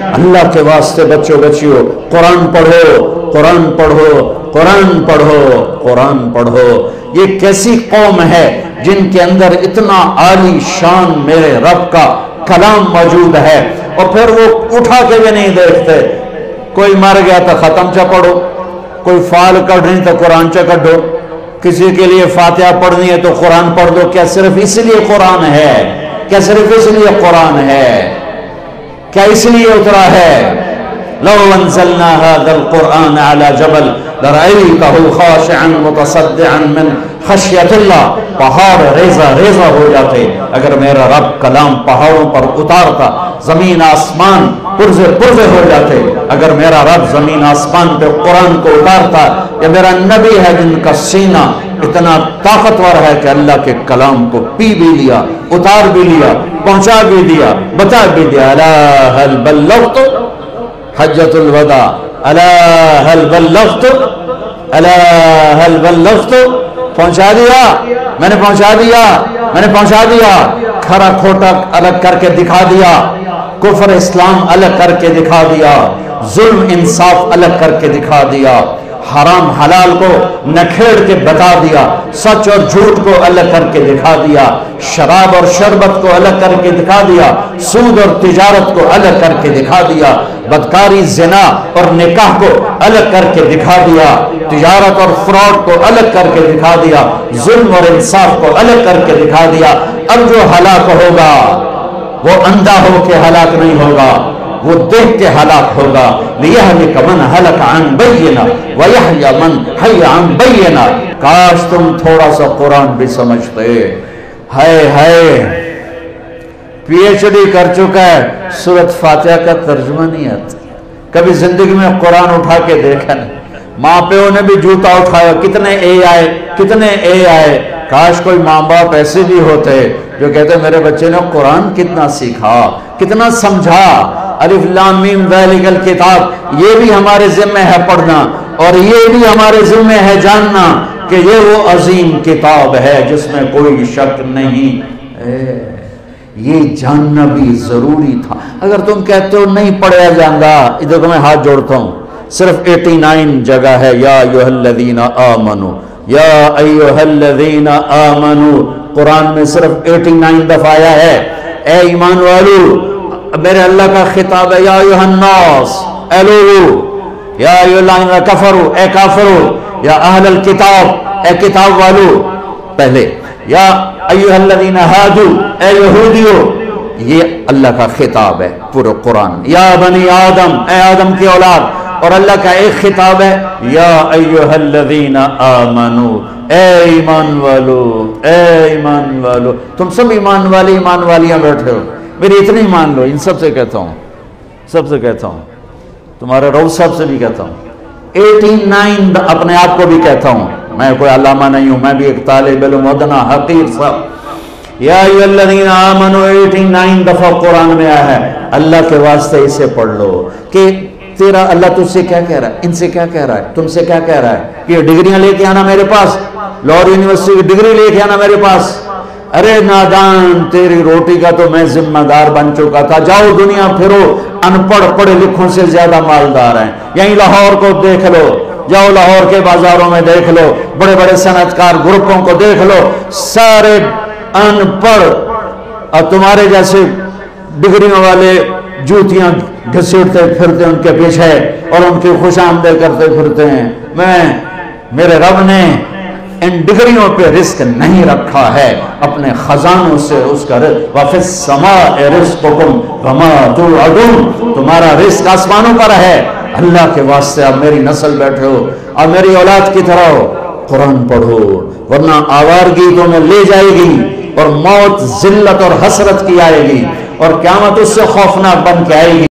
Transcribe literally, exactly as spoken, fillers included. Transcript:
اللہ کے واسطے بچوں بچیوں قرآن پڑھو، قرآن پڑھو، قرآن پڑھو، قرآن پڑھو۔ یہ کیسی قوم ہے جن کے اندر اتنا عالی شان میرے رب کا کلام موجود ہے، اور پھر وہ اٹھا کے بھی نہیں دیکھتے۔ کوئی مر گیا تو ختم چا پڑھو، کوئی فال کڑھنی تو قرآن چا کڑھو، کسی کے لیے فاتحہ پڑھنی ہے تو قرآن پڑھ دو۔ کیا صرف اس لیے قرآن ہے؟ کیا صرف اس لیے قرآن ہے؟ کیا اس لیے اترا ہے؟ لو انزلنا هذا القرآن على جبل لرأيته خاشعا متصدعا من خشیت اللہ، پہاڑ ریزہ ریزہ ہو جاتے اگر میرا رب کلام پہاڑوں پر اتارتا، زمین آسمان پرزے پرزے ہو جاتے اگر میرا رب زمین آسمان پہ قرآن کو اتارتا۔ یہ میرا نبی ہے جن کا سینہ اتنا طاقتور ہے کہ اللہ کے کلام کو پی بھی لیا، اتار بھی لیا، پہنچا بھی دیا، بتا بھی دیا۔ الا هل بلغت حجۃ الوداع، الا هل بلغت، الا هل بلغت، پہنچا دیا، میں نے پہنچا دیا، میں نے پہنچا دیا۔ کھرا کھوٹا الگ کر کے دکھا دیا، کفر اسلام الگ کر کے دکھا دیا، ظلم انصاف الگ کر کے دکھا دیا، حرام حلال کو نکھیڑ کے بتا دیا، سچ اور جھوٹ کو الگ کر کے دکھا دیا، شراب اور شربت کو الگ کر کے دکھا دیا، سود اور تجارت کو الگ کر کے دکھا دیا، بدکاری زنا اور نکاح کو الگ کر کے دکھا دیا، تجارت اور فراڈ کو الگ کر کے دکھا دیا، ظلم اور انصاف کو الگ کر کے دکھا دیا۔ اب جو ہلاک ہوگا وہ اندھا ہو کے ہلاک نہیں ہوگا، وہ دیکھ کے ہلاک ہوگا۔ لِيَهْلِكَ مَنْ هَلَكَ عَنْ بَيِّنَةٍ وَيَحْيَى مَنْ حَيَّ عَنْ بَيِّنَةٍ۔ کاش تم تھوڑا سا قرآن بھی سمجھتے۔ ہائے ہائے، پی ایچ ڈی کر چکا ہے، سورۃ فاتحہ کا ترجمہ نہیں آتا، کبھی زندگی میں قرآن اٹھا کے دیکھا نہیں۔ ماں پیو نے بھی جوتا اٹھایا، کتنے اے آئے، کتنے اے آئے۔ کاش کوئی ماں باپ ایسے بھی ہوتے جو کہتے میرے بچے نے قرآن کتنا سیکھا، کتنا سمجھا۔ الف لام میم ذالک الکتاب، یہ بھی ہمارے ذمہ ہے پڑھنا، اور یہ بھی ہمارے ذمہ ہے جاننا کہ یہ وہ عظیم کتاب ہے جس میں کوئی شک نہیں ہے۔ یہ جاننا بھی ضروری تھا۔ اگر تم کہتے ہو نہیں پڑھا جاندہ، ادھر کو میں ہاتھ جوڑتا ہوں، صرف اٹھاسی جگہ ہے یا ایھا الذین آمنو، یا ایھا الذین آمنو، قرآن میں صرف اٹھاسی دفعہ آیا ہے۔ اے ایمان والو، میرے اللہ کا خطاب ہے، یا ایھا الناس، اے لوگو، یا ایھا الذین کفروا، اے کافرو، یا اہل الکتاب، اے کتاب والو پہلے، یا ایھا الذین ہادو، اے یہودیو، یہ اللہ کا خطاب ہے پورا قرآن۔ یا بنی آدم، اے آدم کی اولاد، اور اللہ کا ایک خطاب ہے، یا ایھا الذین آمنو، اے ایمان والو، اے ایمان والو۔ تم سب ایمان والے ایمان والیاں بیٹھے ہو، میری اتنی مان لو، ان سب سے کہتا ہوں، سب سے کہتا ہوں، تمہارے روز صاحب سے بھی کہتا ہوں، اٹھاسی اپنے آپ کو بھی کہتا ہوں، میں کوئی علامہ نہیں ہوں، میں بھی ایک طالب علم ادنا حقیر صاحب۔ یا ایھا الذین آمنو اٹھاسی دفعہ قرآن میں آیا ہے۔ اللہ کے واسطے اسے پڑھ لو کہ تیرا اللہ تجھ سے کیا کہہ رہا ہے، ان سے کیا کہہ رہا ہے، تم سے کیا کہہ رہا ہے کہ یہ ڈگریاں لے کے آنا میرے پاس، لاہور یونیورسٹی کی ڈگری لے کے آنا میرے پاس۔ ارے نادان، تیری روٹی کا تو میں ذمہ دار بن چکا تھا، جاؤ دنیا پھرو، ان پڑھ پڑھے لکھوں سے زیادہ مالدار ہیں۔ یہیں لاہور کو دیکھ لو، جاؤ لاہور کے بازاروں میں دیکھ لو، بڑے بڑے صنعت کار گروپوں کو دیکھ لو، سارے ان پڑھ، اور تمہارے جیسے ڈگریوں والے جوتیاں گھسیٹتے پھرتے ان کے پیچھے اور ان کی خوش آمدید کرتے پھرتے ہیں۔ میں میرے رب نے ان ڈگریوں پہ رزق نہیں رکھا ہے، اپنے خزانوں سے اس کا رزق، وَفِي السَّمَاءِ رِزْقُكُمْ وَمَا تُوعَدُونَ، تمہارا رزق آسمانوں پر ہے۔ اللہ کے واسطے اب میری نسل بیٹھے ہو اور میری اولاد کی طرح ہو، قرآن پڑھو، ورنہ آوارگی تمہیں لے جائے گی اور موت ذلت اور حسرت کی آئے گی، اور قیامت اس سے خوفناک بن کے آئے گی۔